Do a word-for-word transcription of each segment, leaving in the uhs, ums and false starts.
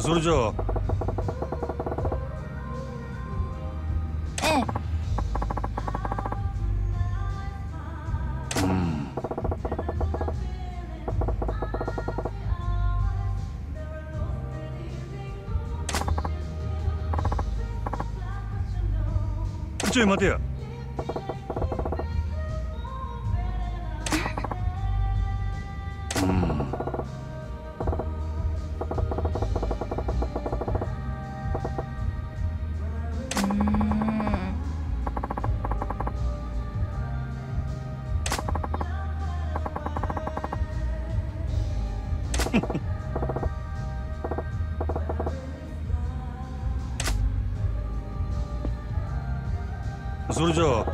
それじゃあ。 ええ。 うん。ちょい待てや。うん。それじゃあ。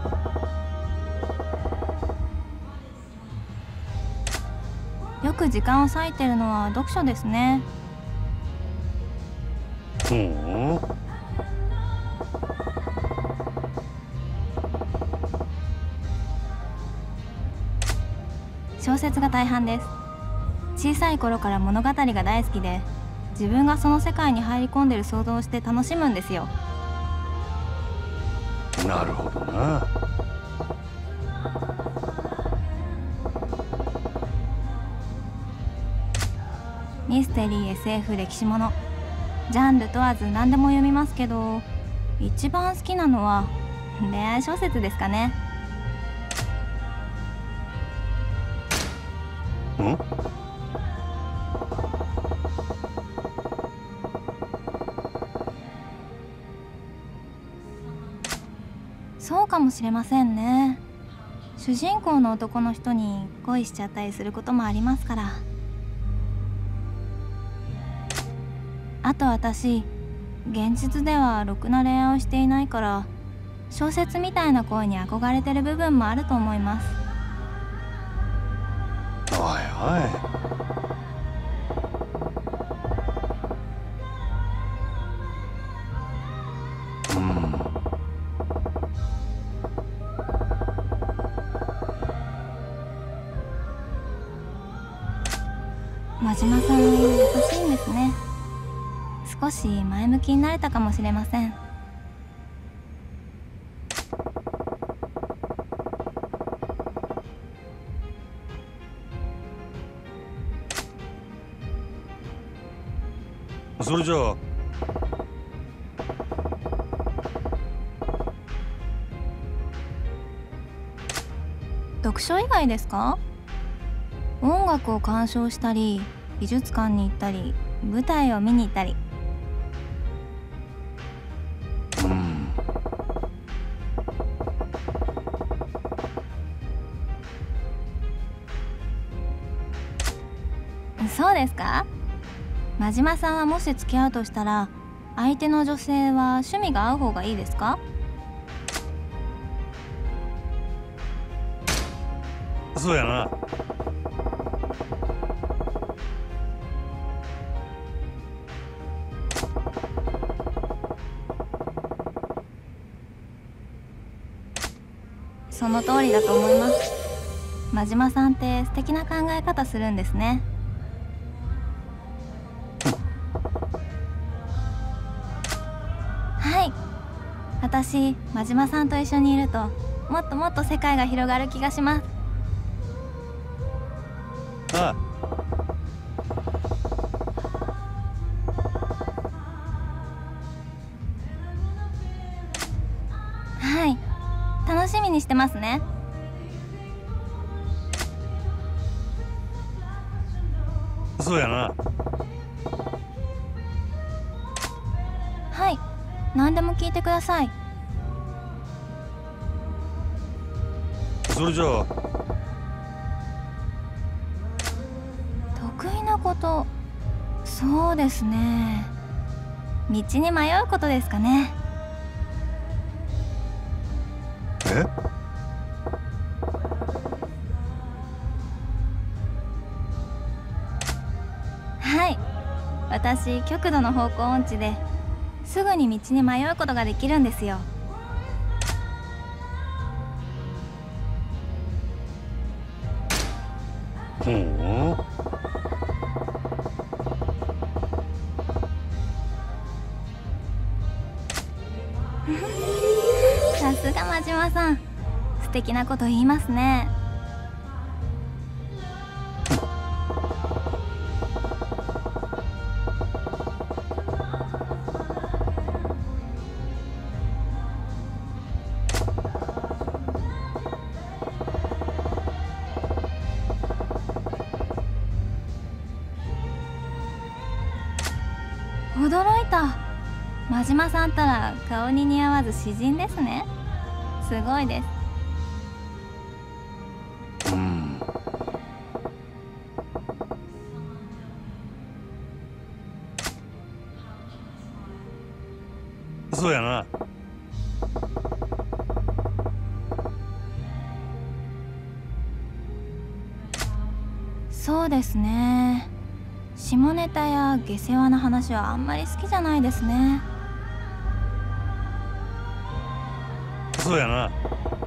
よく時間を割いてるのは読書ですね。 ほう。 小説が大半です。小さい頃から物語が大好きで、自分がその世界に入り込んでる想像をして楽しむんですよ。 なるほどな。 ミステリー、エスエフ、歴史もの、ジャンル問わず何でも読みますけど、一番好きなのは恋愛小説ですかね。 ん？ そうかもしれませんね。主人公の男の人に恋しちゃったりすることもありますから。あと私、現実ではろくな恋愛をしていないから、小説みたいな恋に憧れてる部分もあると思います。 おいおい。うん。 真島さん優しいんですね。少し前向きになれたかもしれません。 それじゃあ。 読書以外ですか？音楽を鑑賞したり、美術館に行ったり、舞台を見に行ったり。 うん。 そうですか？真島さんはもし付き合うとしたら、相手の女性は趣味が合う方がいいですか？ そうやな。 その通りだと思います。真島さんって素敵な考え方するんですね。はい。私、真島さんと一緒にいると、もっともっと世界が広がる気がします。 ああ。 はい。楽しみにしてますね。 そうやな。 はい。何でも聞いてください。 それじゃあ。 得意なこと、そうですね。道に迷うことですかね。 え？ はい。私、極度の方向音痴ですぐに道に迷うことができるんですよ。 ほう。 さすが真島さん、素敵なこと言いますね。驚いた。真島さんったら顔に似合わず詩人ですね。すごいです。 うん。そうやな。 そうですね。下ネタや下世話な話はあんまり好きじゃないですね。 そうやな。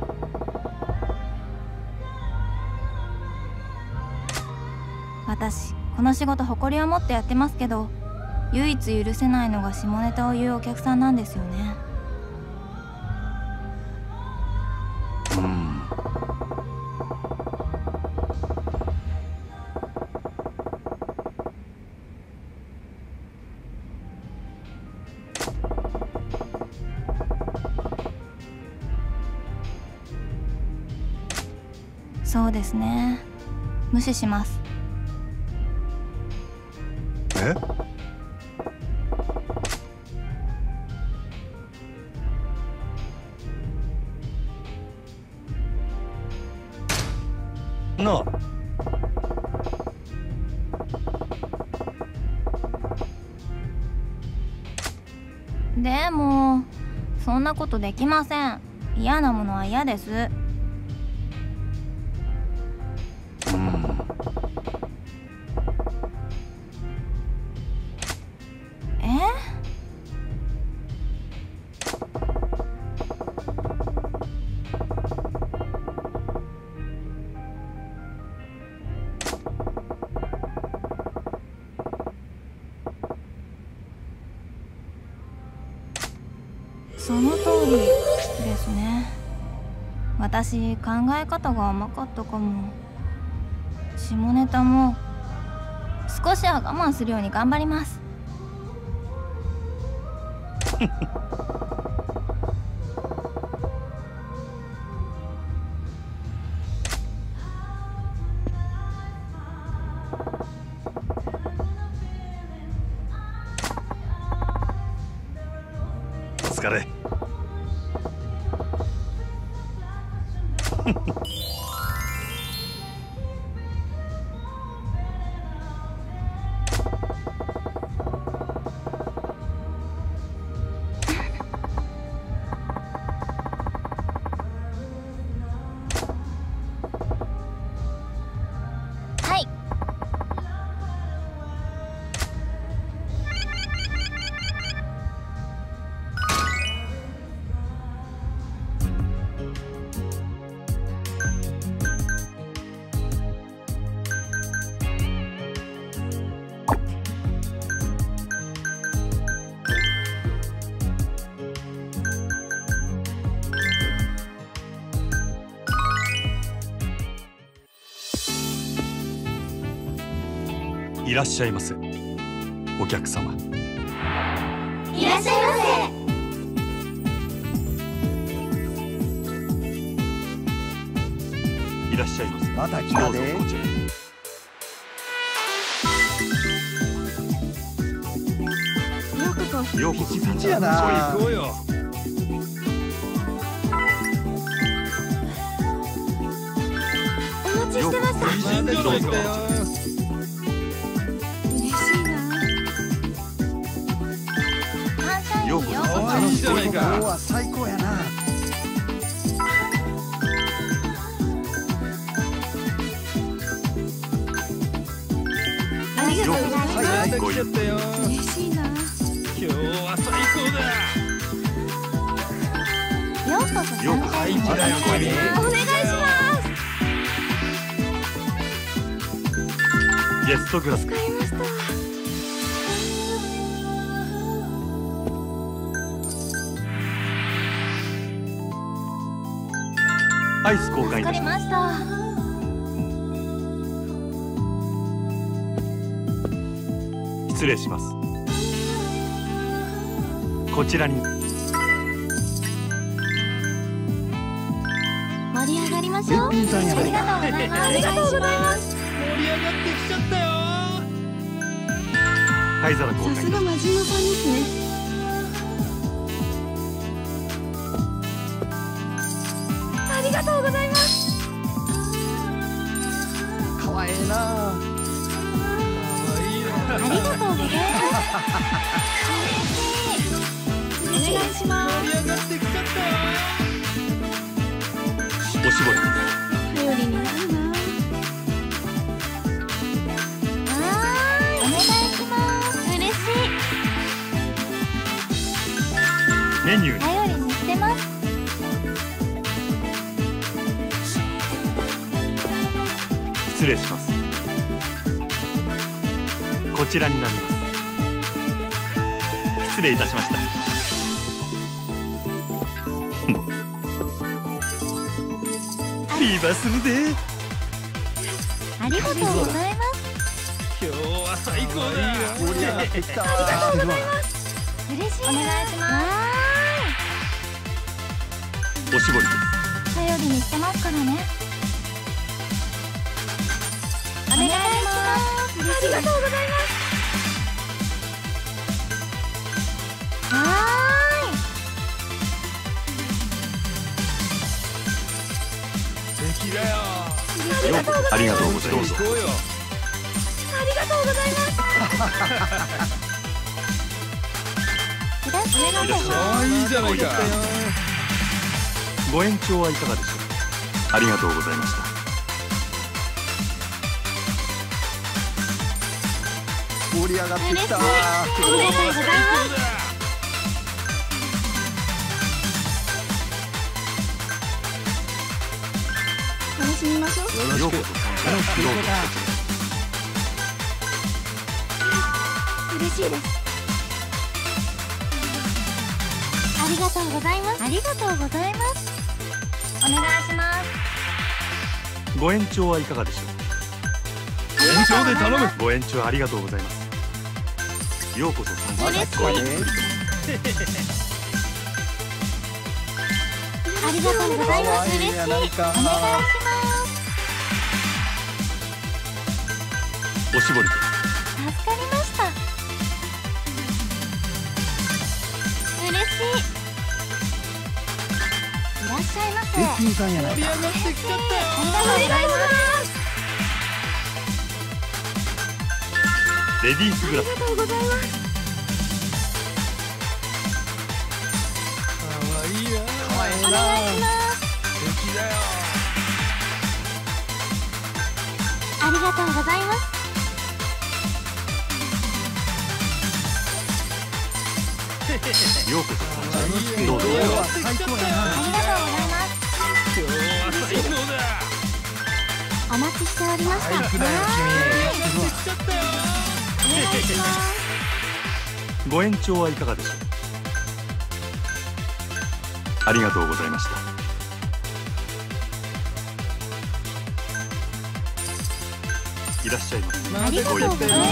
私この仕事誇りを持ってやってますけど、唯一許せないのが下ネタを言うお客さんなんですよね。 うん。 そうですね。無視します。 え？なあ。 でもそんなことできません。嫌なものは嫌です。 うん。 え？その通りですね。私考え方が甘かったかも。下ネタも少しは我慢するように頑張ります。 お疲れ。 はい。 いらっしゃいませ、お客様。 いらっしゃいませ。 いらっしゃいませ。 また来たで。 どうぞこちらへ。 ようこそ。 ようこそ。 ピチピチやな。 そう行こうよ。 お待ちしてました。 どうぞこちらへ。 嬉しいな。サンシャインようこそようこそ。 楽しいじゃないか。今日は最高やな。 ありがとうございます。 はいごゆっくり。 嬉しいな。 今日は最高だ。 ようこそサンシようこそャイン。 また来たで。 お願いします。 ゲストクラス。 わかりました。 アイス交換いたします。 わかりました。 失礼します。こちらに。 盛り上がりましょう。 べっぴんさんやありがとうございます。ありがとうございます。 盛り上がってきちゃったよ。 灰皿交換いたします。 真島さんですね。ありがとうございます。 かわいいな。 ありがとうございます。お願いします。 盛り上がってきちゃったよ。 おしぼり。 頼りになるな。はーい、お願いします。嬉しい。 メニューに。 頼りにしてます。 失礼します。こちらになります。失礼いたしました。ビーバーするで。 ありがとうございます。 今日は最高だ。 盛り上がってきたわ。 ありがとうございます。嬉しい。お願いします。 おしぼりです。 頼りにしてますからね。お願いします。ありがとうございます。は敵だよ。 ーい。ありがとうございます。 ありがとうございます。 行こうよ。 ありがとうございます。いらっしゃいませ。 ああ、いいじゃないか。 ご延長はいかがでしょう。ありがとうございました。 盛り上がって嬉しい。 きたわ。 ありがとうございます。楽しみましょう。 ようこそ。どうぞ。 嬉しいです。ありがとうございます。ありがとうございます。お願いします。 ご延長はいかがでしょう。 延長で頼む。 ご延長ありがとうございます。ようこそ参加嬉しい。 ご挨拶ありがとうございます。嬉しい。お願いします。 おしぼりです。 助かりました。嬉しい。いらっしゃいませ。 べっぴんさんやないか。 盛り上がってきちゃったよ。 ありがとうございます。 レディースグラス。 ありがとうございます。 かわいいな。 かわいいな。 お願いします。 敵だよ。 ありがとうございます。 ようこそ参加どうぞ。 今日は最高やな。 ありがとうございます。 今日は最高だ。 お待ちしておりました。 行くなよ君。 盛り上がってきちゃったよ。 お願いします。 ご延長はいかがでしょう。ありがとうございました。いらっしゃいませ。 ありがとうございます。嬉しい。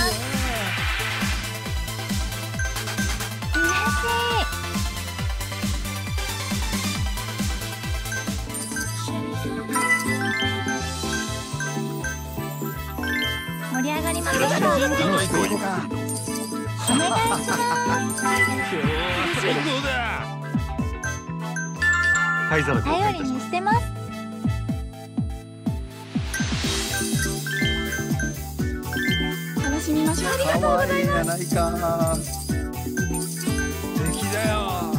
盛り上がりましょう。 いらっしゃいませ。 楽しく行こうか。 お願いします。 今日は最高だ。 灰皿交換頼りいたします。 にしてます。楽しみましょう。ありがとうかわございます。 いいやないか。 敵だよ。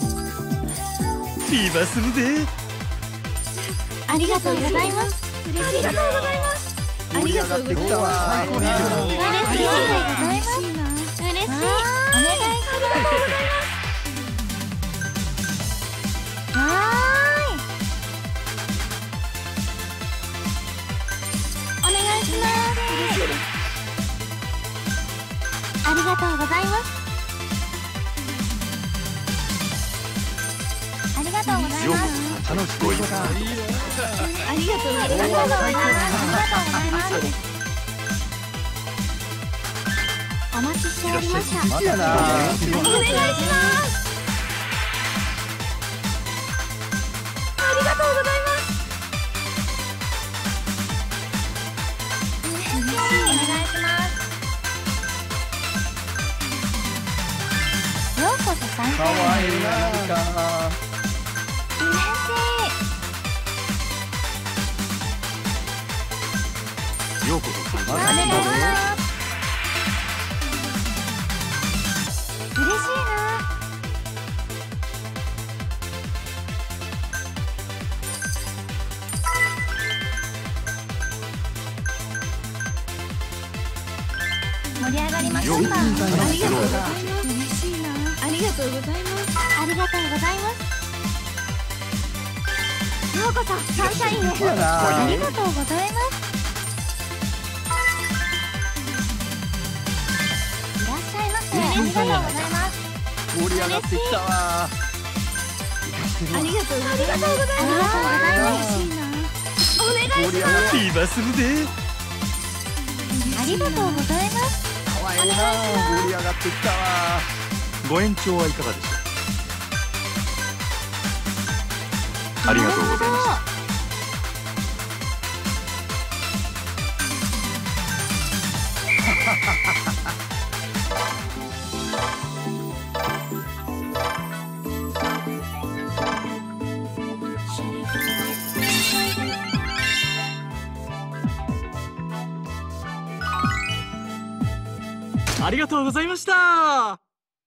ビーバーするで。 ありがとうございます。ありがとうございます。 盛り上がってきたわ。 嬉しい。ありがとうございます。嬉しい。お願いします。ありがとうございます。はーい。お願いします。ありがとうございます。ありががとうございようこます。 そ楽しくご一緒か。 ありがとうございます。ありがとうございます。ありがとうございます。お待ちしておりました。 まだな。 お願いします。ありがとうございます。お願いします。ようこそ参加かわいいな。 嬉しい。 ようこそお願いします。嬉しいな。盛り上がりました。 ようこそありがとうございます。 嬉嬉しいな。ありがとうございます。ありがとうございます。ようこそサンシャインへ。 やな。 ありがとうございます。いらっしゃいませ。ありがとうございます。 盛り上がってきたわ。 ありがとうございます。ありがとうございます。嬉しいな。お願いします。 今すぐでありがとうございます。 かわいいな。盛り上がってきたわ。 ご延長はいかがでしょう。ありがとうございました。 ありがとうございました。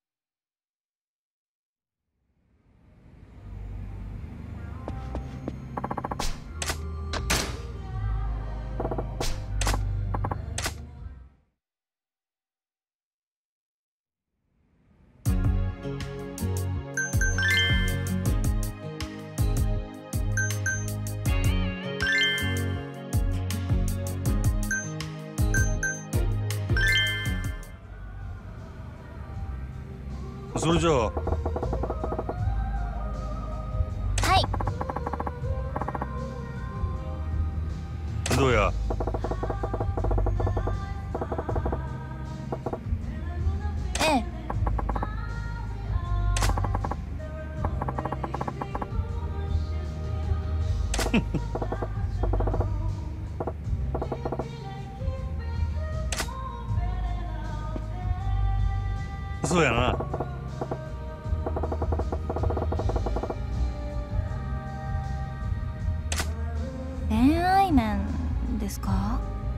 それじゃあはいどうや。 ええ。 そうやな。 恋愛面ですか？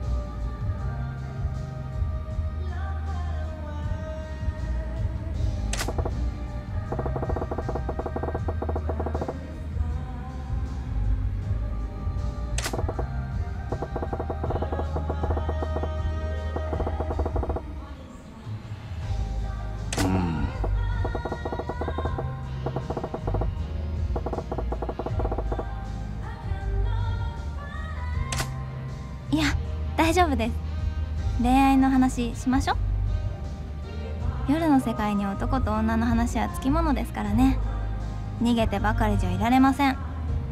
いや、大丈夫です。恋愛の話しましょ。夜の世界に男と女の話はつきものですからね。逃げてばかりじゃいられません。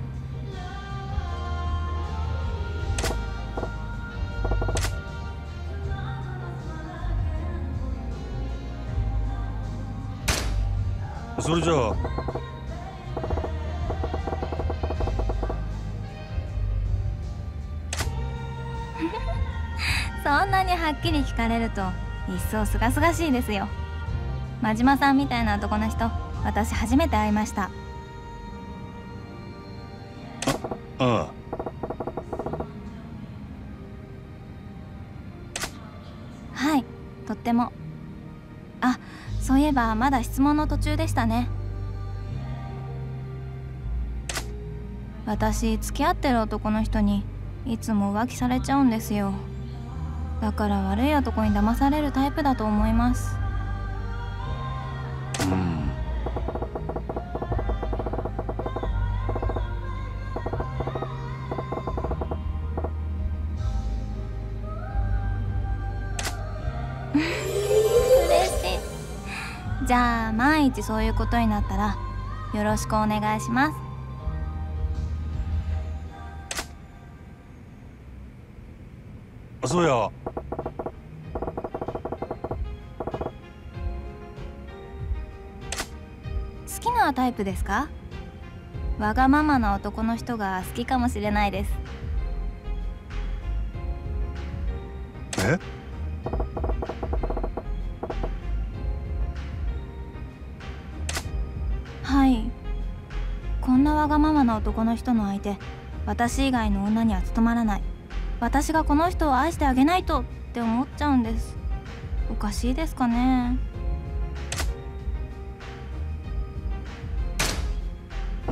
それじゃあそんなにはっきり聞かれると一層すがすがしいですよ。真島さんみたいな男の人、私初めて会いました。 ああはい、とっても。あ、そういえばまだ質問の途中でしたね。私付き合ってる男の人にいつも浮気されちゃうんですよ。だから悪い男に騙されるタイプだと思います。 うん嬉しい。じゃあ万一そういうことになったらよろしくお願いします。 そうや。 好きなタイプですか？わがままな男の人が好きかもしれないです。 え？ はい。こんなわがままな男の人の相手、私以外の女には務まらない。私がこの人を愛してあげないとって思っちゃうんです。おかしいですかね。 うん。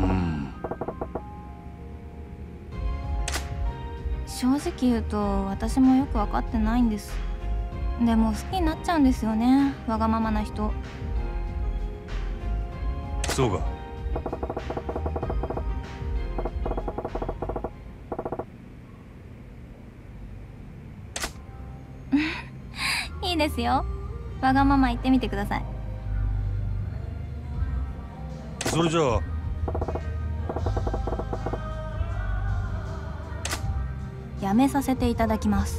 正直言うと私もよく分かってないんです。でも好きになっちゃうんですよね、わがままな人。 そうか。 いいですよ。わがまま言ってみてください。 それじゃあ。 やめさせていただきます。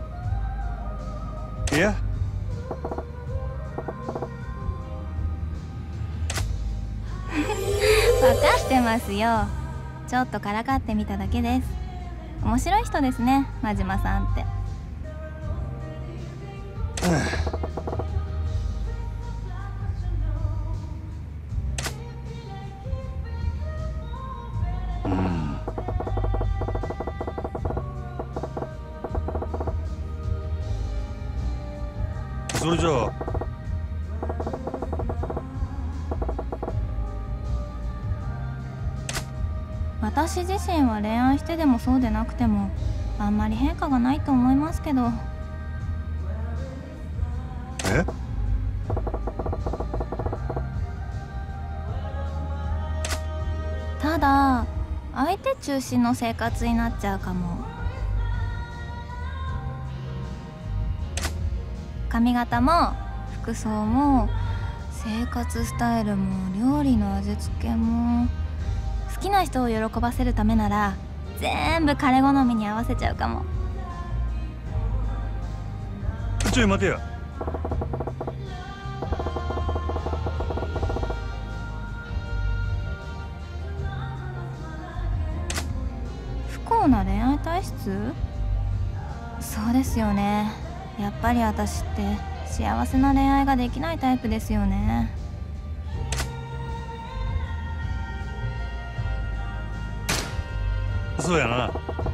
いや。 分かってますよ。ちょっとからかってみただけです。面白い人ですね、真島さんって。 うん。それじゃあ。 私自身は恋愛してでもそうでなくてもあんまり変化がないと思いますけど。 え？ ただ相手中心の生活になっちゃうかも。髪型も服装も生活スタイルも料理の味付けも、好きな人を喜ばせるためなら全部彼好みに合わせちゃうかも。 ちょい待てや。 不幸な恋愛体質？そうですよね。やっぱり私って幸せな恋愛ができないタイプですよね。 そうやな。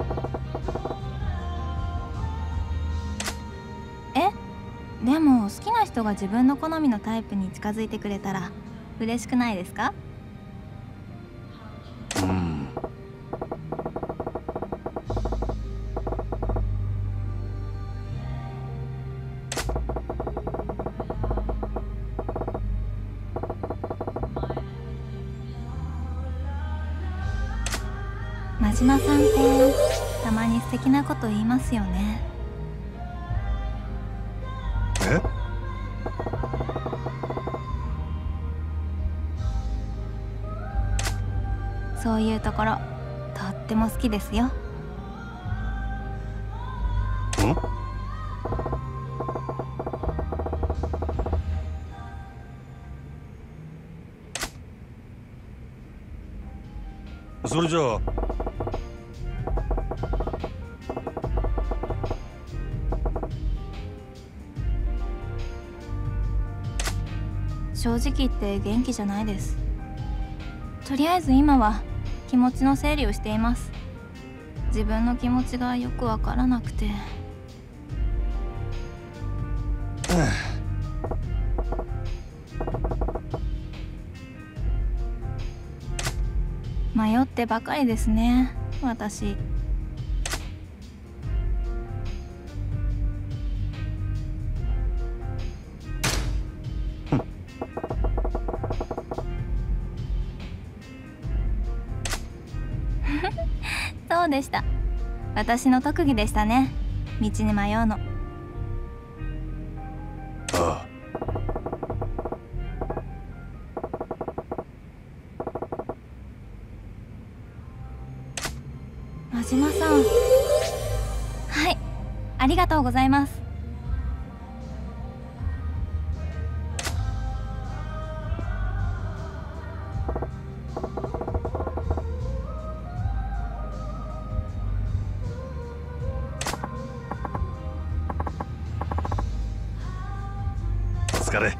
え？でも好きな人が自分の好みのタイプに近づいてくれたら嬉しくないですか？ うん。 真島さんってたまに素敵なこと言いますよね。 え？ そういうところとっても好きですよ。 ん？それじゃあ。 正直言って元気じゃないです。とりあえず今は気持ちの整理をしています。自分の気持ちがよくわからなくて。迷ってばかりですね、私。そうでした。私の特技でしたね、道に迷うの。 ああ。 真島さん、はい、ありがとうございます。 お疲れ。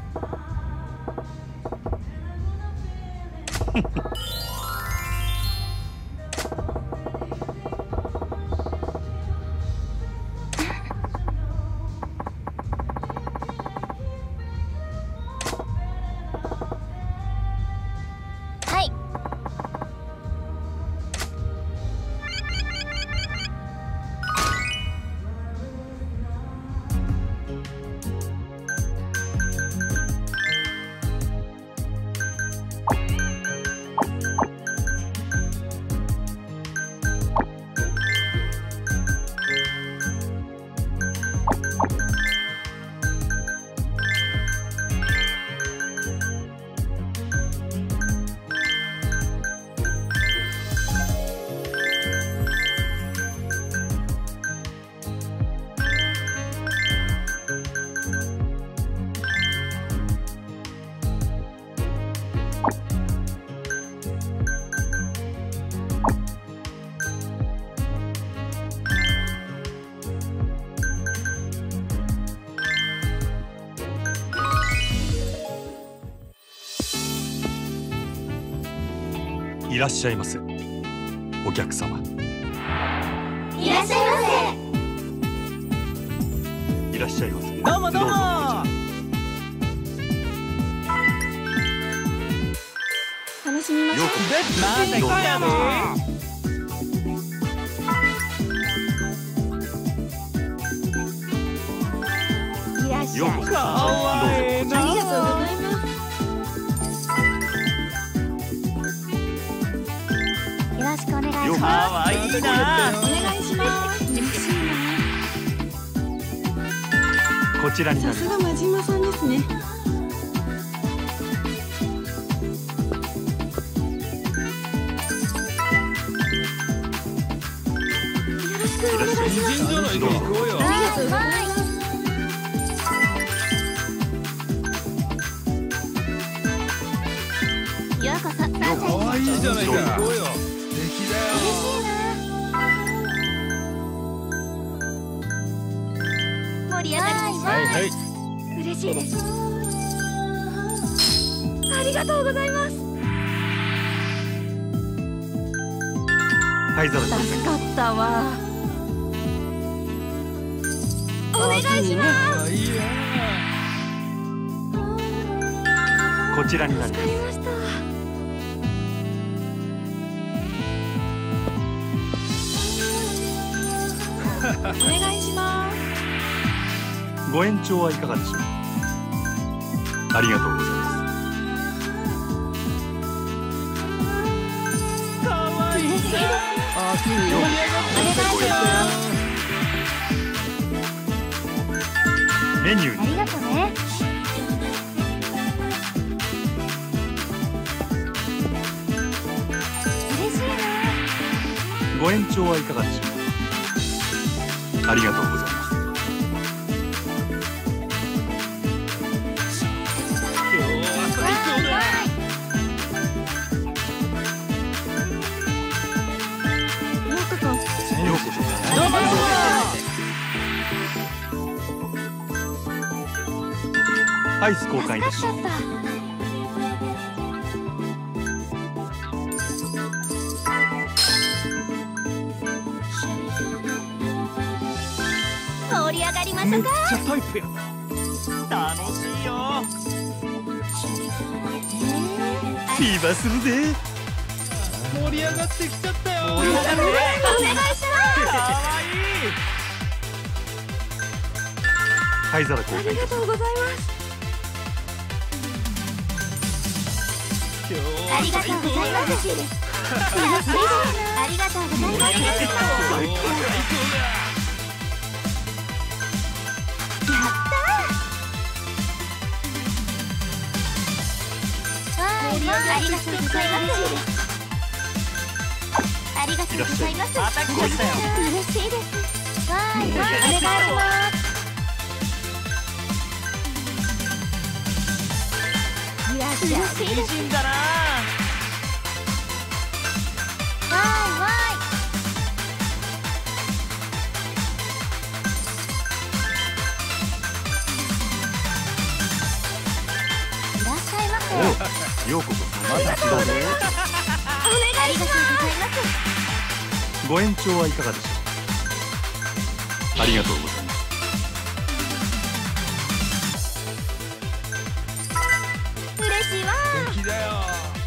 いらっしゃいませ、お客様。 いらっしゃいませ。いらっしゃいませ。 どうもどうも。 楽しみましょう。 また来たやろ。 いらっしゃい。 かわいいな。 ありがとうございます。よろしくお願いします。 かわいいな。 お願いします。嬉しいな。 こちらになります。 さすが真島さんですね。 いらっしゃいませ。 人じゃないか。行こうよ。 ありがとうございます。ようこそ。 かわいいじゃないか。行こうよ。 嬉しいな。盛り上がります。 はいはい。 嬉しいです。ありがとうございます。 灰皿助かったわ。お願いします。 いいな。 こちらになります。 わかりました。お願いします。 ご延長はいかがでしょう。ありがとうございます。 かわいい。 嬉しいです。 あ、ついにお願いします。 メニューにありがとうね。嬉しいな。 ご延長はいかがでしょう。ありがとうございます。 今日は最高だ。 ようこそ。 ようこそ。 どうもどうも。 アイス交換いたします。 助かっちゃった。盛り上がりましょめっうか。 ちゃタイプや。楽しいよ。 今するぜ。 盛り上がってきちゃったよ。 お願いします。 かわいい。 灰皿交換いたしありがとうございます。 今日ありがとうございます。嬉しいです。ありがとうございます。やったー。わーい、ありがとうございます。ありがとうございます。 うございます。 また来ちゃったよ。 嬉しいです。わーい、お願いします。いらっしゃい。嬉しいです。 美人だな。 わーいわーい。いらっしゃいませ。 おう、ようこそ。 まだ来たね。 お願いします。ありがとうございます。 ご延長はいかがでしょう。ありがとうございます。 嬉しいわ敵だよ。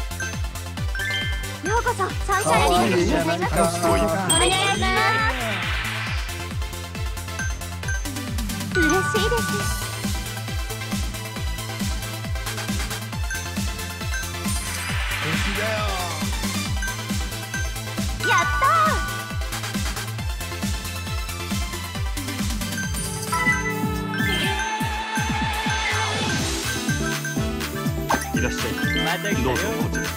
ー。ようこそサンシャインありがとうございます。 ご一お願いします。嬉しいです。 敵だよ。 やったいらっしゃい。 また来たよ。 どうぞこちら。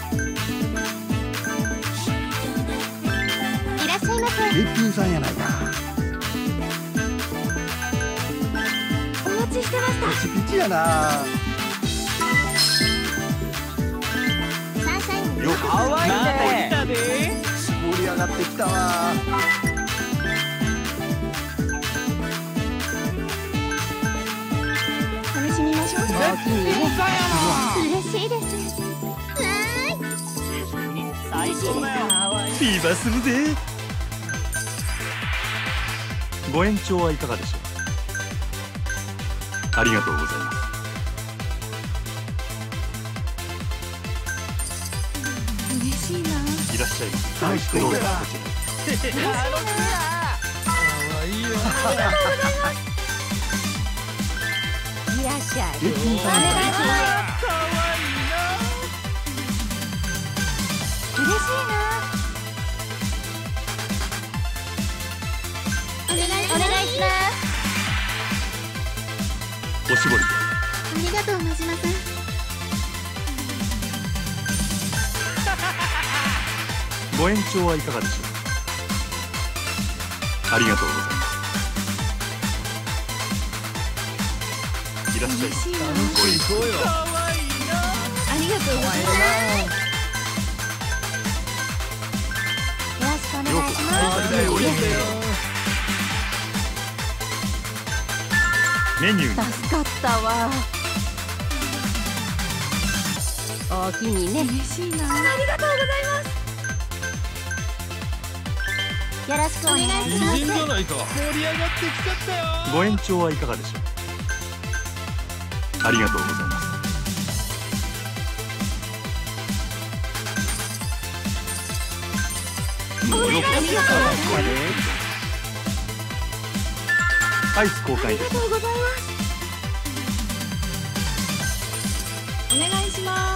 ー。いらっしゃいませ。 べっぴんさんやないか。 お待ちしてました。 ピチピチやな。 サンシャイン。 ようこそ。 可愛いね。また来たで。 盛り上がってきたわ。 楽しみましょう。 嬉しいです。 最高だよ。 フィーバーするぜ。ご延長はいかがでしょう。ありがとうございます。 嬉しいな。 いらっしゃいませ。 はいどうぞこ素敵だちら。 可愛いよ。 いらっしゃい。 べっぴんさんやないか。 可愛いな。 嬉しいな。お願いお願いします。 おしぼりで。 ありがとう真島さん。 ご延長はいかがでしょう。ありがとうございます。いらっしゃい。 嬉しいな。 ご一緒。 可愛いな。 ありがとうございます。 よろしくお願いしようこそ。 ます。 ご一緒。メニュー。 助かったわ。おおきにね。 嬉しいな。 ありがとうございます。よろしくお願いします。 美人じゃないか。盛り上がってきちゃったよ。 ご延長はいかがでしょう。ありがとうございます。 お願いします。 アイス交換いたします。 ありがとうございます。 お願いします。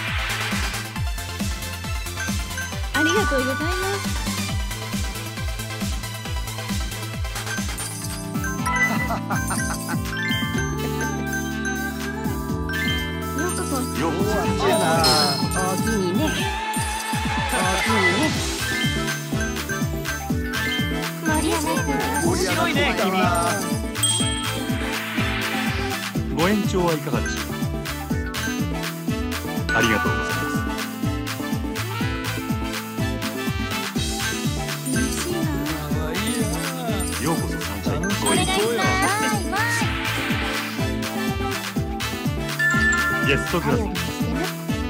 ありがとうございます。 ようこそ。 ようこそ。 ピチやな。 おおきにね。おおきにね。 盛り上がって盛り上がってきたわ。 ご延長はいかがでしょう。ありがとうございます。 嬉しいな。 可愛いな。 ようこそサンシャイン。 お願いします。 ゲストクラス。 頼りにしてます。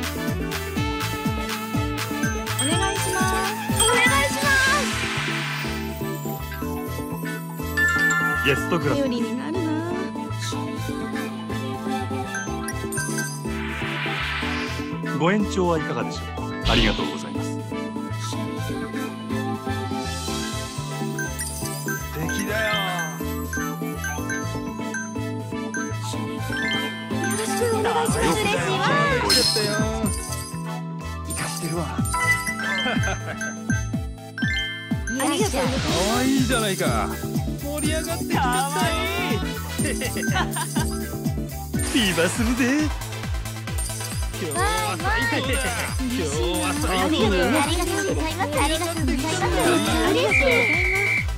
お願いします。 お願いします。 ゲストクラス。 頼りになるな。 ご延長はいかがでしょう。ありがとうございます。 敵だよ。 よろしくお願いします。嬉しいわ。 ご一緒。 ちゃったよ。 生かしてるわ。 いらっしゃい。 可愛いじゃないか。盛り上がってきちゃったよ。 フィーバーするぜ。 今日は最高だ。今日は最高だ。 ありがとうございます。ありがとうございます。 ありがとうございます。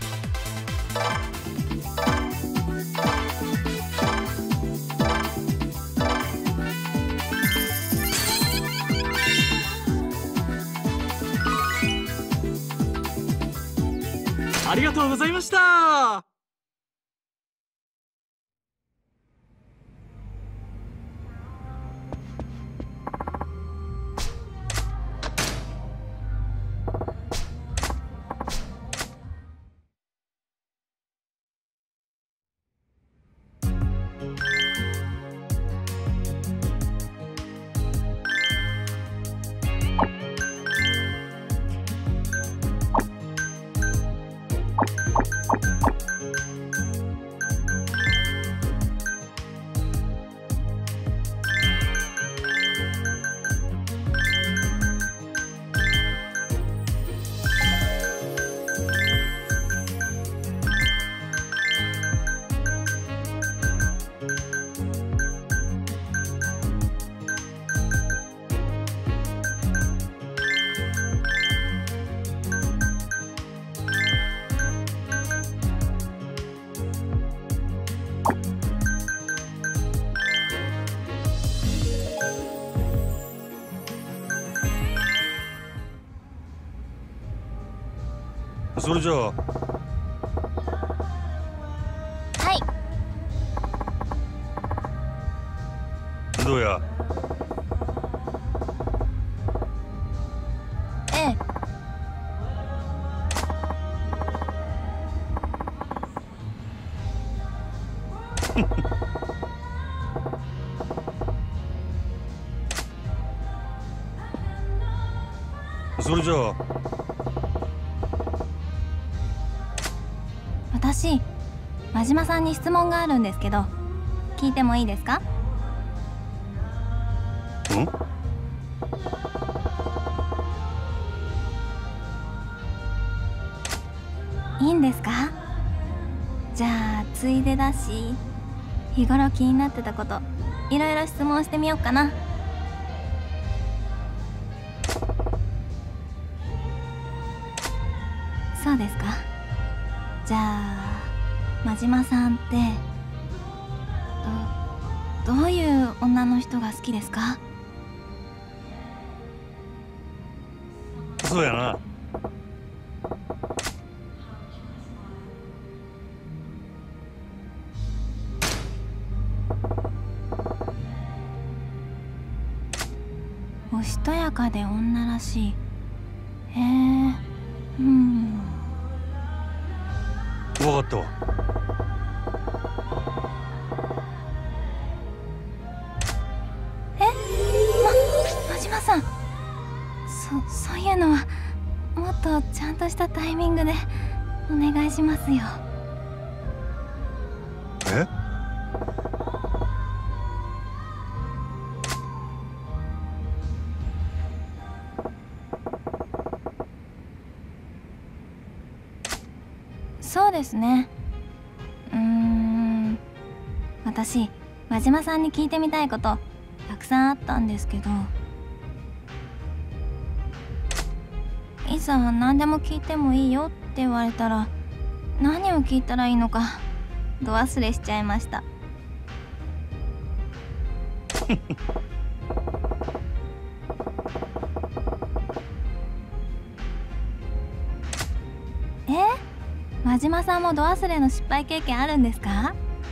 ありがとうございました。 それじゃあ。 はい。 どうや。 ええ。 それじゃあ。 私、真島さんに質問があるんですけど、聞いてもいいですか？ん？いいんですか？じゃあついでだし、日頃気になってたこといろいろ質問してみようかな。そうですか。じゃあ真島さんってどどういう女の人が好きですか？ そうやな。おしとやかで女らしい。へえ、うん。分かったわ。 え、ま、真島さん。そ、そういうのはもっとちゃんとしたタイミングでお願いしますよ。 え？ そうですね。うーん、私真島さんに聞いてみたいことたくさんあったんですけど、いざ何でも聞いてもいいよって言われたら何を聞いたらいいのかど忘れしちゃいました。え？真島さんも度忘れの失敗経験あるんですか？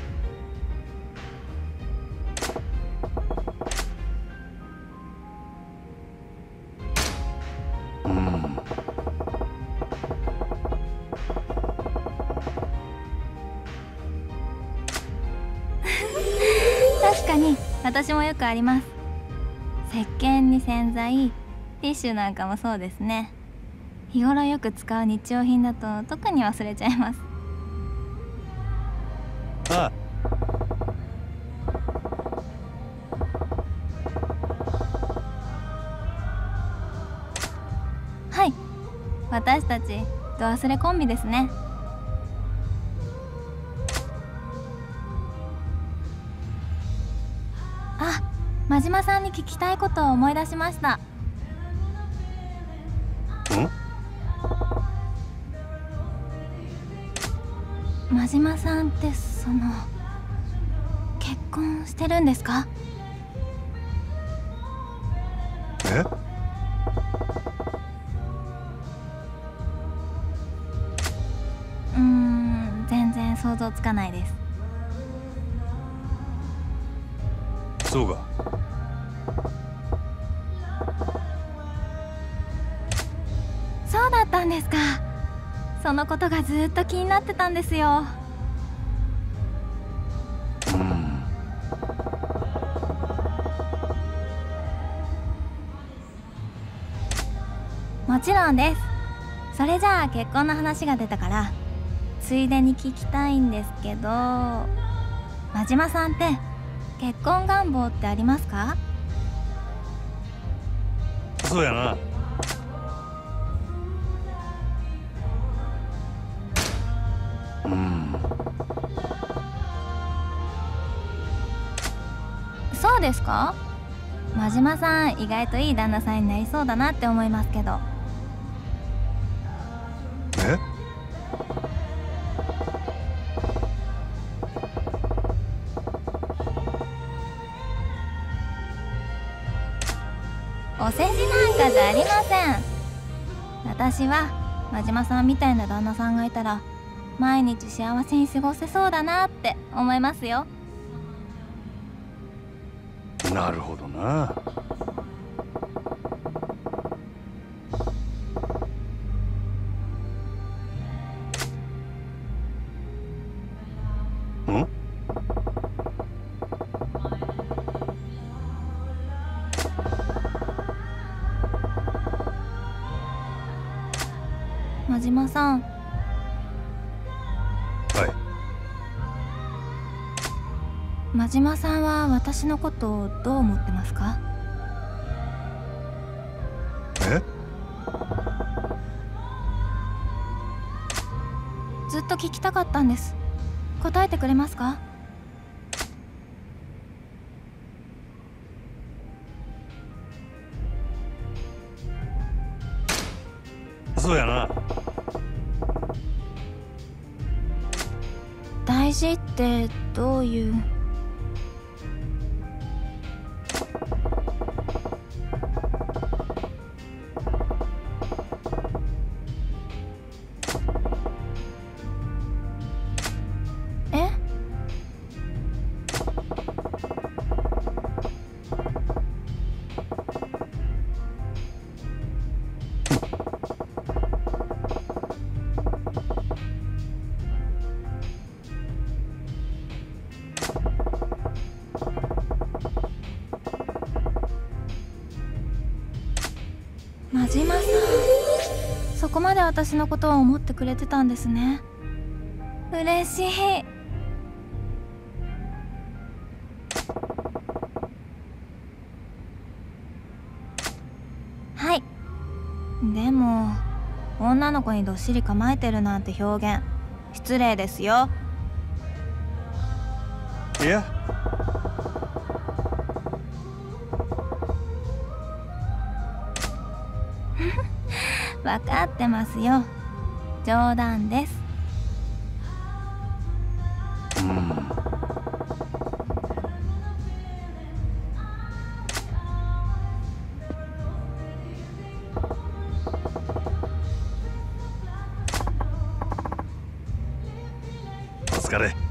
うん。 確かに私もよくあります。石鹸に洗剤、ティッシュなんかもそうですね。日頃よく使う日用品だと特に忘れちゃいます。 ああ。 はい、私たち度忘れコンビですね。あ、真島さんに聞きたいことを思い出しました。 ん？ 真島さんってその結婚してるんですか？ え？ うーん、全然想像つかないです。 そうか。 そうだったんですか。そのことがずっと気になってたんですよ。 うん。 もちろんです。それじゃあ結婚の話が出たからついでに聞きたいんですけど、真島さんって結婚願望ってありますか？ そうやな。うん。 そうですか？真島さん意外といい旦那さんになりそうだなって思いますけど。 え？ お世辞なんかじゃありません。私は真島さんみたいな旦那さんがいたら毎日幸せに過ごせそうだなって思いますよ。 なるほどな。ん？ 真島さん。 はい。 真島さんは私のことをどう思ってますか？ え？ ずっと聞きたかったんです。答えてくれますか？ そうやな。 大事ってどういう？え？真島さん、そこまで私のことを思ってくれてたんですね。嬉しい。はい。でも女の子にどっしり構えてるなんて表現失礼ですよ。 いや。 分かってますよ。冗談です。 うん。お疲れ。